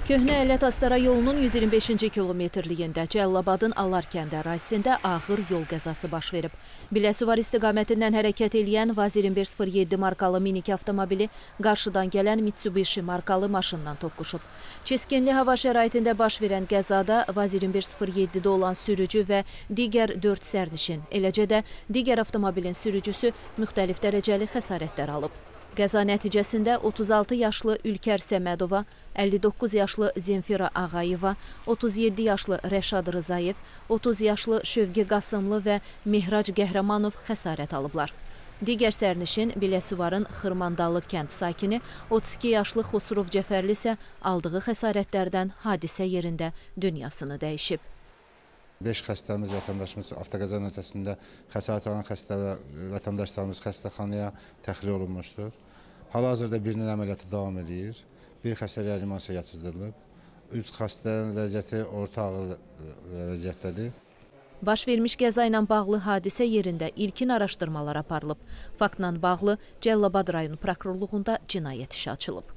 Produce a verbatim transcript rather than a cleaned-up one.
Köhnə Ələt-Astara yolunun yüz iyirmi beşinci kilometrliyində Cəllabadın Allar kəndi ərazisində ağır yol qəzası baş verib. Biləsuvar istiqamətindən hərəkət edən Vaz iyirmi bir sıfır yeddi markalı minik avtomobili qarşıdan gələn Mitsubishi markalı maşından toqquşub. Çiskinli hava şəraitində baş verən qəzada Vaz iyirmi bir sıfır yeddidə olan sürücü və digər dörd sərnişin, eləcə də digər avtomobilin sürücüsü müxtəlif dərəcəli xəsarətlər alıb. Qəza nəticəsində otuz altı yaşlı Ülkər Səmədova, əlli doqquz yaşlı Zemfira Ağayeva, otuz yeddi yaşlı Rəşad Rızayev, otuz yaşlı Şövqi Qasımlı və Mehrac Qəhrəmanov xəsarət alıblar. Digər sərnişin Biləsuvarın Xırmandalı kənd sakini otuz iki yaşlı Xosrov Cəfərli isə aldığı xəsarətlərdən hadisə yerində dünyasını dəyişib. beş xəstəmiz, vətəndaşımız avtoqəza nəticəsində xəsarət alan xəstə və vətəndaşlarımız xəstəxanaya təxliyə olunmuşdur. Hal-hazırda birinin əməliyyatı davam edir. Bir xəstə reanimasiyaya yatırılıb. Üç xəstənin vəziyyəti orta ağır vəziyyətdədir. Baş vermiş qəza ilə bağlı hadisə yerində ilkin araşdırmalar aparılıb. Faktla bağlı Cəllabad rayon prokurorluğunda cinayət işi açılıb.